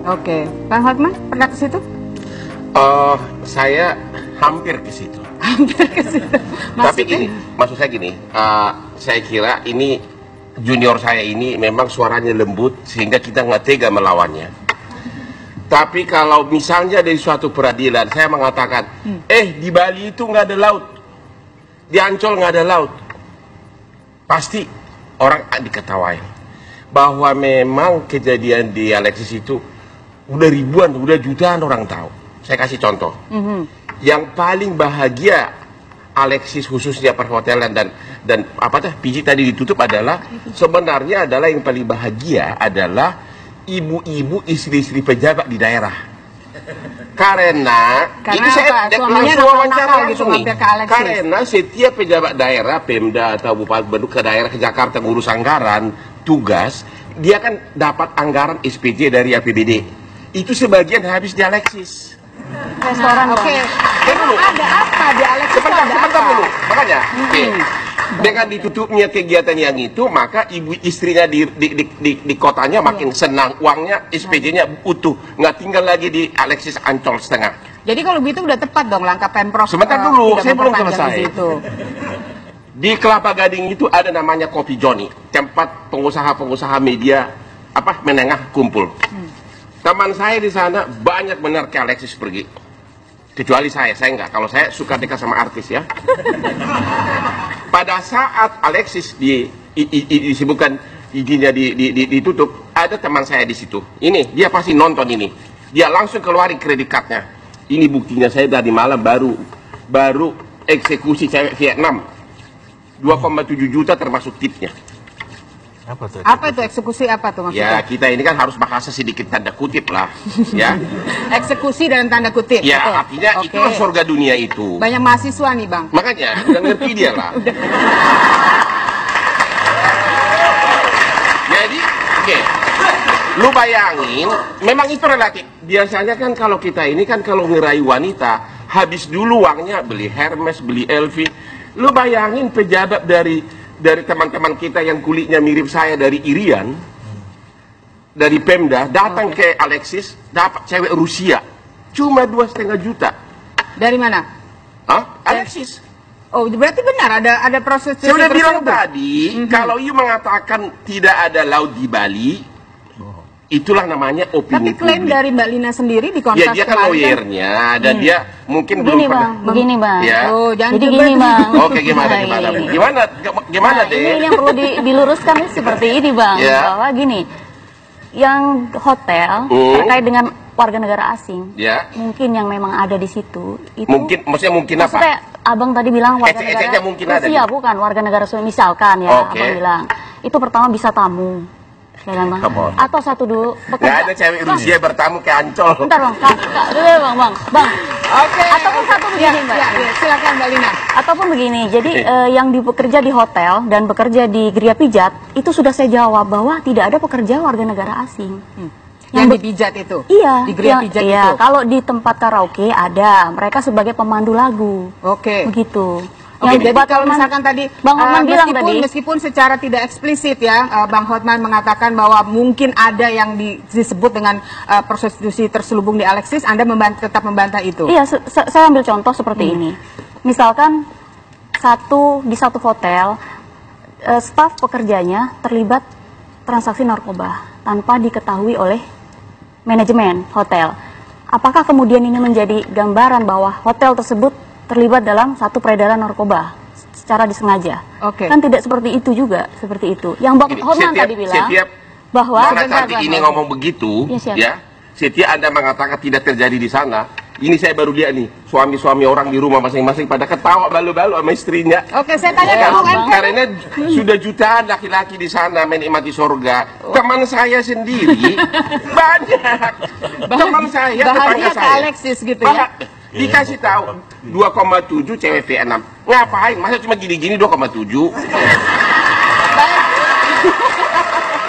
Oke, Bang Hotman pernah ke situ? Saya hampir ke situ. Hampir ke situ. Tapi gini, maksud saya gini, saya kira ini junior saya ini memang suaranya lembut sehingga kita nggak tega melawannya. Tapi kalau misalnya dari suatu peradilan saya mengatakan, di Bali itu nggak ada laut, di Ancol nggak ada laut, pasti orang diketawain bahwa memang kejadian di Alexis itu udah ribuan, udah jutaan orang tahu. Saya kasih contoh. Yang paling bahagia Alexis khususnya perhotelan dan PJ tadi ditutup adalah sebenarnya adalah yang paling bahagia adalah ibu-ibu istri-istri pejabat di daerah. Karena ini saya langsung wawancara langsung nih. Karena setiap pejabat daerah, Pemda atau Bupati ke daerah ke Jakarta ngurus anggaran, tugas, dia kan dapat anggaran SPJ dari APBD. Itu sebagian habis di Alexis. Restoran. Oke. Ada apa di Alexis? Sebentar dulu. Makanya, dengan ditutupnya kegiatan yang itu, maka ibu istrinya di kotanya makin senang, uangnya SPJ-nya utuh, nggak tinggal lagi di Alexis Ancol setengah. Jadi kalau begitu udah tepat dong langkah Pemprov. Sebentar dulu, saya belum selesai. Di Kelapa Gading itu ada namanya Kopi Joni, tempat pengusaha-pengusaha media menengah kumpul. Teman saya di sana banyak benar ke Alexis pergi. Kecuali saya enggak. Kalau saya suka dekat sama artis ya. Pada saat Alexis disebutkan izinnya ditutup, ada teman saya di situ. Ini dia pasti nonton ini. Dia langsung keluarin kredit cardnya. Ini buktinya, saya tadi malam baru eksekusi cewek Vietnam 2,7 juta termasuk tipnya. Apa itu eksekusi apa tuh maksudnya? Ya kita ini kan harus bahasa sedikit tanda kutip lah, ya. Eksekusi dalam tanda kutip. Ya artinya itu surga dunia itu. Banyak mahasiswa nih Bang. Makanya udah ngerti dia lah. Jadi, lu bayangin, memang itu relatif. Biasanya kan kalau kita ini kan kalau ngerayu wanita, habis dulu uangnya beli Hermes, beli LV. Lu bayangin pejabat dari teman-teman kita yang kulitnya mirip saya dari Irian, dari Pemda, datang ke Alexis, dapat cewek Rusia, cuma 2,5 juta. Dari mana? Alexis. Oh, berarti benar ada proses. Saya udah bilang tadi, kalau you mengatakan tidak ada laut di Bali, itulah namanya opini. Tapi klaim dari Mbak Lina sendiri di kontak. Ya dia kan lawyernya dan dia mungkin belum pernah. Begini Bang. Ya. Oh, jangan jadi gini Bang. Oke, gimana deh? Ini yang perlu diluruskan seperti ini Bang. Ya. Bahwa gini, yang hotel terkait dengan warga negara asing, mungkin yang memang ada di situ itu. Maksudnya apa? Abang tadi bilang warga negara Rusia, bukan warga negara Rusia misalkan ya. Abang bilang itu pertama bisa tamu. Atau satu dulu nggak ada cewek Rusia bertamu ke Ancol. Bentar Bang, Bang. Oke. Ataupun satu begini Mbak. Silakan Mbak Lina. Ataupun begini, jadi yang bekerja di hotel dan bekerja di geria pijat itu sudah saya jawab bahwa tidak ada pekerja warga negara asing. Yang dipijat itu? Iya. Di geria pijat itu? Kalau di tempat karaoke ada, mereka sebagai pemandu lagu. Oke. Begitu. Jadi kalau misalkan tadi Bang Hotman bilang tadi, meskipun secara tidak eksplisit ya, Bang Hotman mengatakan bahwa mungkin ada yang disebut dengan prostitusi terselubung di Alexis, Anda tetap membantah itu? Iya, saya ambil contoh seperti ini. Misalkan di satu hotel, staf pekerjanya terlibat transaksi narkoba tanpa diketahui oleh manajemen hotel. Apakah kemudian ini menjadi gambaran bahwa hotel tersebut terlibat dalam satu peredaran narkoba secara disengaja? Kan tidak seperti itu juga, seperti itu. Yang Bang Hotman tadi bilang bahwa nanti ini ngomong begitu, setiap Anda mengatakan tidak terjadi di sana. Ini saya baru lihat nih, suami-suami orang di rumah masing-masing pada ketawa balu-balu sama istrinya. Oke, saya tanya ke Bung MP. Karena sudah jutaan laki-laki di sana menikmati surga. Teman saya sendiri banyak. Teman saya, tetangga saya. Alexis gitu ya. Dikasih tahu 2,7 cewek Vietnam. Ngapain? Masa cuma gini-gini 2,7?